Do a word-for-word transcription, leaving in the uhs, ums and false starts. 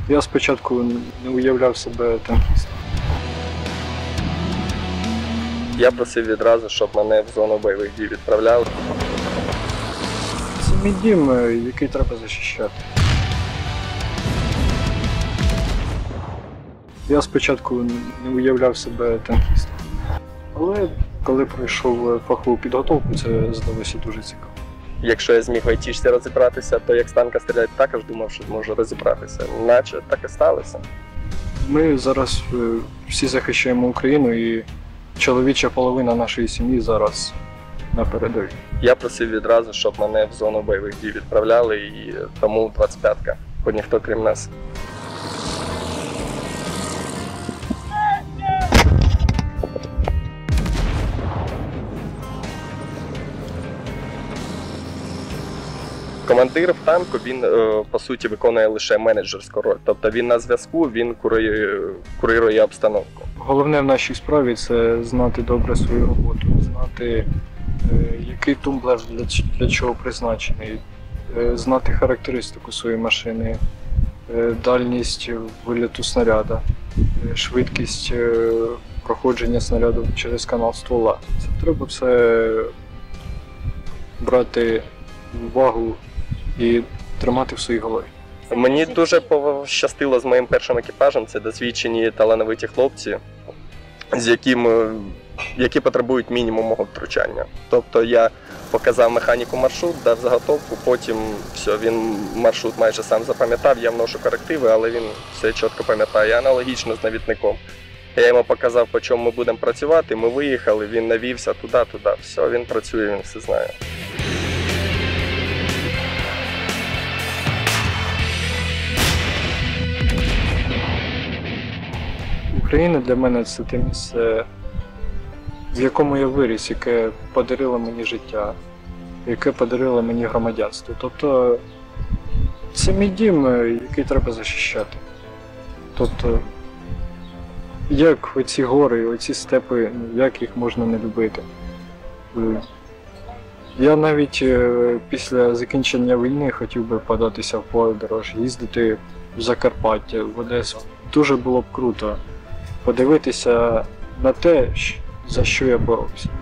Я спочатку не уявляв себе танкістом. Я просив відразу, щоб мене в зону бойових дій відправляли. Це мій дім, який треба захищати. Я спочатку не уявляв себе танкістом. Але коли пройшов фахову підготовку, це здалося дуже цікаво. Якщо я зміг в айтішці розібратися, то як з танка стріляти, також думав, що зможу розібратися. Наче так і сталося. Ми зараз всі захищаємо Україну, і чоловіча половина нашої сім'ї зараз на передовій. Я просив відразу, щоб мене в зону бойових дій відправляли, і тому двадцять п'ятка, бо ніхто крім нас. Командир в танку, він, по суті, виконує лише менеджерську роль. Тобто він на зв'язку, він курирує, курирує обстановку. Головне в нашій справі – це знати добре свою роботу, знати, який тумблер для, для чого призначений, знати характеристику своєї машини, дальність вильоту снаряда, швидкість проходження снаряду через канал ствола. Це треба все брати в увагу і тримати в своїй голові. Мені дуже пощастило з моїм першим екіпажем. Це досвідчені талановиті хлопці, з якими, які потребують мінімум мого втручання. Тобто я показав механіку маршрут, дав заготовку, потім все, він маршрут майже сам запам'ятав, я вношу корективи, але він все чітко пам'ятає. Аналогічно з навідником. Я йому показав, по чому ми будемо працювати, ми виїхали, він навівся туди-туди. Все, він працює, він все знає. Україна для мене – це те місце, в якому я виріс, яке подарило мені життя, яке подарило мені громадянство. Тобто це мій дім, який треба захищати. Тобто, як оці гори, оці степи, як їх можна не любити. Я навіть після закінчення війни хотів би податися в подорож, їздити в Закарпаття, в Одесу. Дуже було б круто подивитися на те, за що я боровся.